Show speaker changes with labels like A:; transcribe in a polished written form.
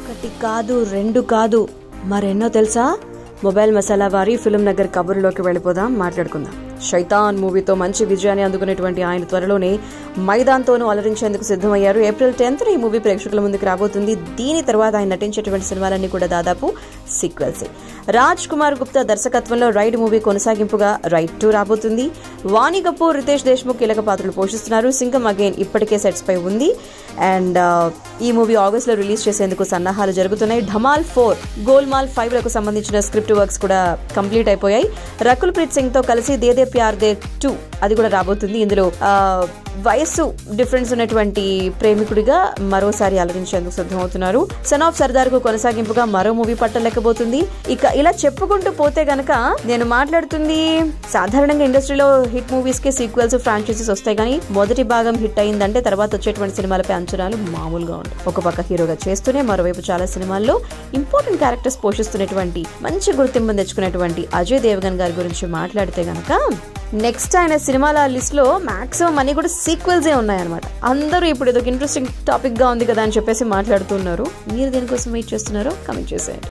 A: ఒకటి కాదు, రెండు కాదు, మరెన్నో తెలుసా? మొబైల్ మసాలా వారి ఫిల్మ్ నగర్ కబుర్లోకి వెళ్ళిపోదాం, మాట్లాడుకుందాం. శైతాన్ మూవీతో మంచి విజయాన్ని అందుకునేటువంటి ఆయన త్వరలోనే మైదాన్తోనూ అలరించేందుకు సిద్ధమయ్యారు. ఏప్రిల్ 10th ఈ మూవీ ప్రేక్షకుల ముందుకు రాబోతుంది. దీని తర్వాత ఆయన నటించేటువంటి సినిమాలన్నీ కూడా దాదాపు సీక్వెల్సే. రాజ్ కుమార్ గుప్తా దర్శకత్వంలో రైడ్ మూవీ కొనసాగింపుగా రైడ్ 2 రాబోతుంది. వాణి కపూర్, రితేష్ దేశ్ముఖ్ కీలక పాత్రలు పోషిస్తున్నారు. సింగం అగైన్ ఇప్పటికే సెట్స్ పై ఉంది. అండ్ ఈ మూవీ ఆగస్ట్ లో రిలీజ్ చేసేందుకు సన్నాహాలు జరుగుతున్నాయి. ధమాల్ 4, గోల్మాల్ 5 లకు సంబంధించిన స్క్రిప్ట్ వర్క్స్ కూడా కంప్లీట్ అయిపోయాయి. రకుల్ ప్రీత్ సింగ్ తో కలిసి దే దే ప్యార్ దే 2 అది కూడా రాబోతుంది. ఇందులో వయస్సు డిఫరెన్స్ ఉన్నటువంటి ప్రేమికుడిగా మరోసారి అలరించేందుకు సిద్ధమవుతున్నారు. సన్ ఆఫ్ సర్దార్ కు కొనసాగింపుగా మరో మూవీ పట్టలేకపోతుంది. ఇక ఇలా చెప్పుకుంటూ పోతే గనక నేను మాట్లాడుతుంది సాధారణంగా ఇండస్ట్రీలో హిట్ మూవీస్ కి సీక్వెల్స్, ఫ్రాంచైజీస్ వస్తాయి. కానీ మొదటి భాగం హిట్ అయిందంటే తర్వాత వచ్చేటువంటి సినిమాలపై అంచనాలు మామూలుగా ఉంటాయి. ఒక పక్క హీరోగా చేస్తూనే మరోవైపు చాలా సినిమాల్లో ఇంపార్టెంట్ క్యారెక్టర్స్ పోషిస్తున్నటువంటి మంచి గుర్తింపు తెచ్చుకునేటువంటి అజయ్ దేవగన్ గారి గురించి మాట్లాడితే గనక నెక్స్ట్ ఆయన సినిమాల లిస్ట్ లో మాక్సిమం అన్ని కూడా సీక్వెల్సే ఉన్నాయన్నమాట. అందరూ ఇప్పుడు ఇదొక ఇంట్రెస్టింగ్ టాపిక్ గా ఉంది కదా అని చెప్పేసి మాట్లాడుతున్నారు. మీరు దేనికోసం వెయిట్ చేస్తున్నారో కమెంట్ చేసేయండి.